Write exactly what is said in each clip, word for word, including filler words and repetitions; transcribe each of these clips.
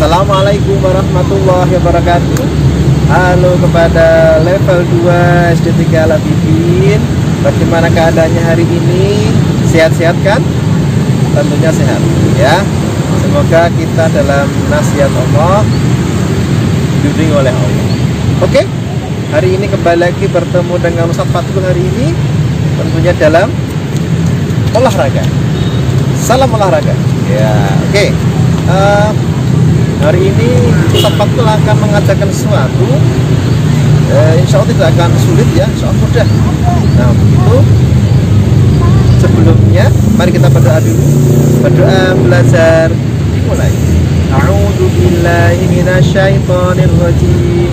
Assalamualaikum warahmatullahi wabarakatuh. Halo kepada level dua S D tiga Al-Habibin. Bagaimana keadaannya hari ini? Sehat-sehat kan? Tentunya sehat ya. Semoga kita dalam nasihat Allah dibimbing oleh Allah. Oke, hari ini kembali lagi bertemu dengan Ustadz Fatul. Hari ini tentunya dalam olahraga. Salam olahraga ya. Oke, uh, hari ini Ustadz Fatul akan mengajarkan sesuatu. uh, Insya Allah tidak akan sulit ya, insya Allah mudah. Nah begitu, sebelumnya mari kita berdoa dulu. Berdoa belajar dimulai. A'udzu billahi minasyaitonir rajim.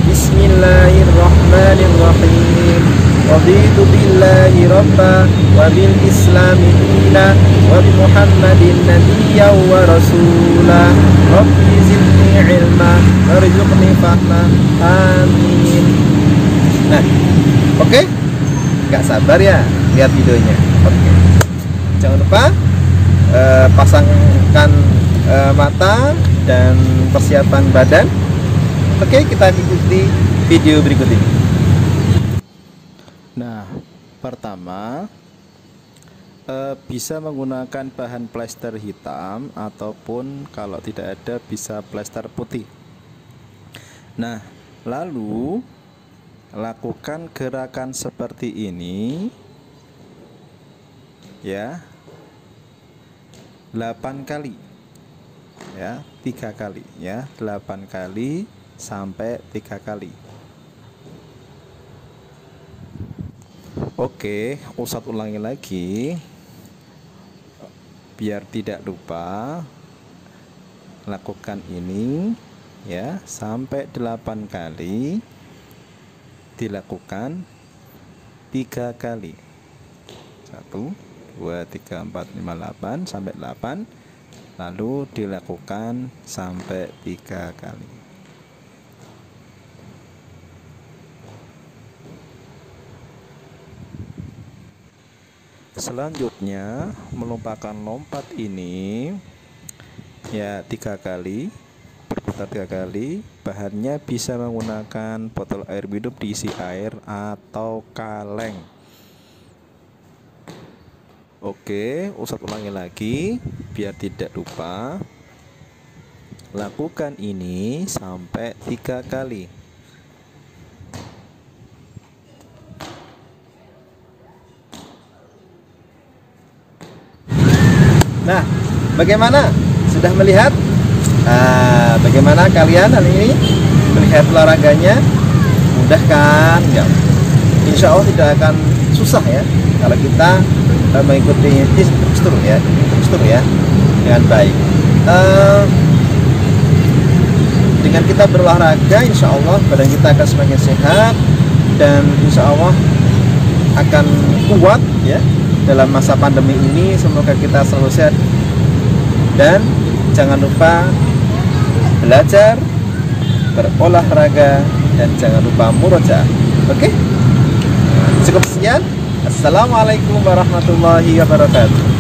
Bismillahirrahmanirrahim. Raditu billahi rabba wa bil islami dina wa bi Muhammadin nabiyya wa rasula. Rabbi zidni ilma warzuqni fahma. Amin. Nah, oke? Okay? Gak sabar ya lihat videonya. Oke. Okay. Jangan lupa uh, pasangkan uh, mata dan persiapan badan. Oke, okay, kita ikuti video berikut ini. Nah, pertama eh, bisa menggunakan bahan plester hitam ataupun kalau tidak ada bisa plester putih. Nah, lalu lakukan gerakan seperti ini ya, delapan kali ya, tiga kali ya, delapan kali sampai tiga kali. Oke, Ustadz ulangi lagi biar tidak lupa. Lakukan ini ya sampai delapan kali, dilakukan tiga kali. Satu, dua, tiga, empat, lima, delapan sampai delapan, lalu dilakukan sampai tiga kali. Selanjutnya melupakan lompat ini ya tiga kali, berputar tiga kali. Bahannya bisa menggunakan botol air minum diisi air atau kaleng. Oke, Ustadz ulangi lagi biar tidak lupa. Lakukan ini sampai tiga kali. Nah, bagaimana? Sudah melihat? Nah, bagaimana kalian hari ini melihat olahraganya? Mudah kan? Ya. Insya Allah tidak akan susah ya kalau kita uh, mengikuti instruktur ya, instruktur ya dengan baik. Uh, dengan kita berolahraga, insya Allah badan kita akan semakin sehat dan insya Allah akan kuat ya. Dalam masa pandemi ini semoga kita selalu sehat dan jangan lupa belajar, berolahraga dan jangan lupa murojaah. Oke? Cukup sekian. Assalamualaikum warahmatullahi wabarakatuh.